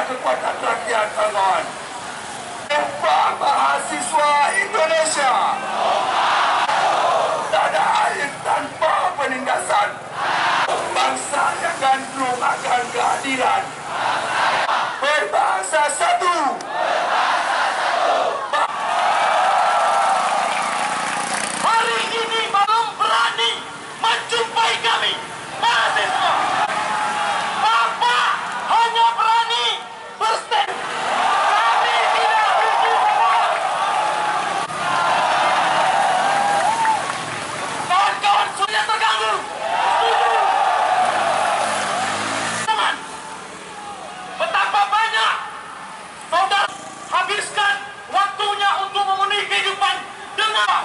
kekuatan rakyat, kawan. Sumpah mahasiswa Indonesia. Tak ada air tanpa penindasan. Bangsa yang gandrung akan keadilan. Berbangsa satu. Hari ini belum berani menjumpai kami, mahasiswa. Bapak hanya berani berstand. Kami tidak berjumpa. Kawan-kawan sudah terganggu. Teman, betapa banyak saudara habiskan waktunya untuk memenuhi kehidupan dengan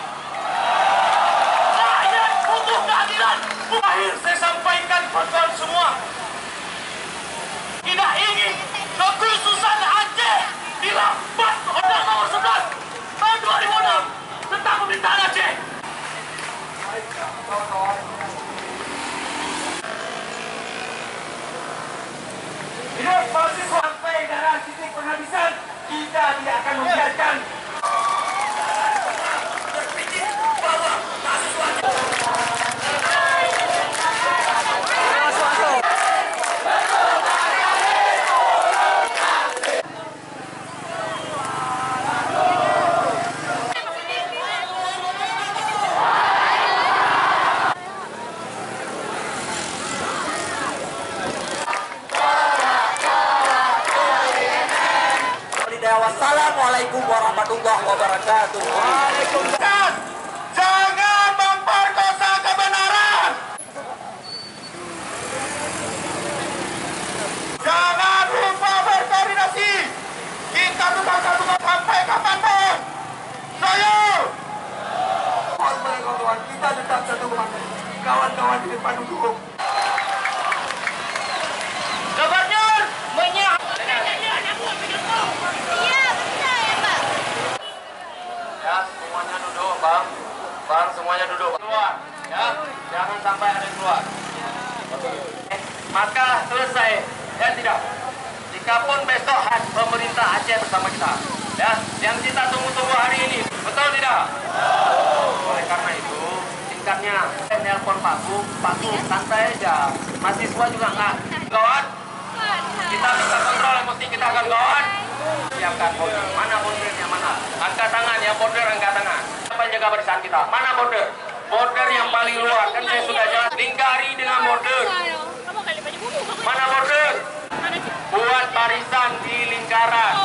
rakyat butuh keadilan. Akhir saya sampaikan kepada semua, tidak ingin kekhususan Aceh dirampas Undang Nomor 11 tahun 2006 tentang pemerintahan Aceh. Hidup mahasiswa sampai dalam titik penghabisan, kita tidak akan membiarkan. Berpikir bahwa mahasiswa Wassalamualaikum warahmatullahi wabarakatuh. Waalaikumsalam. Jangan memperkosa kebenaran. Jangan lupa berkoordinasi. Kita tukar sampai kapanpun. Saya. Kawan-kawan, kita tetap satu komandan. Kawan-kawan di depan duduk. Gubernur menyahut. Ya, semuanya duduk, Bang. Bang, semuanya duduk. Keluar, ya. Jangan sampai ada yang keluar. Maka selesai, ya tidak. Jikapun besok pemerintah Aceh bersama kita, ya, yang kita tunggu-tunggu hari ini, betul tidak? Oleh karena itu, tingkatnya nelpon Pak Gu, santai aja. Mahasiswa juga enggak. Kawan, kita bisa kontrol emosi kita akan kawan. Siapkan border. Mana bordernya mana? Angkat tangan, yang border angkat tangan. Siapa yang jaga barisan kita? Mana border? Border yang paling luar. Kan saya sudah jelas. Lingkari dengan border. Mana border? Buat barisan di lingkaran.